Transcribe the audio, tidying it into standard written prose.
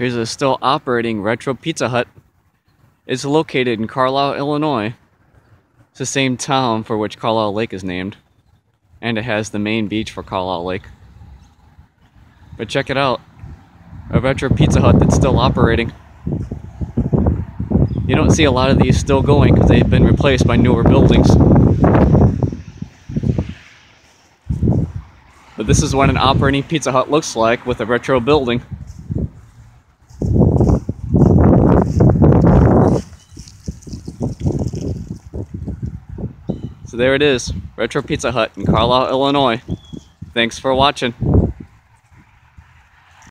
Here's a still operating retro Pizza Hut. It's located in Carlyle, Illinois. It's the same town for which Carlyle Lake is named. And it has the main beach for Carlyle Lake. But check it out. A retro Pizza Hut that's still operating. You don't see a lot of these still going because they've been replaced by newer buildings. But this is what an operating Pizza Hut looks like with a retro building. So there it is, Retro Pizza Hut in Carlyle, Illinois. Thanks for watching.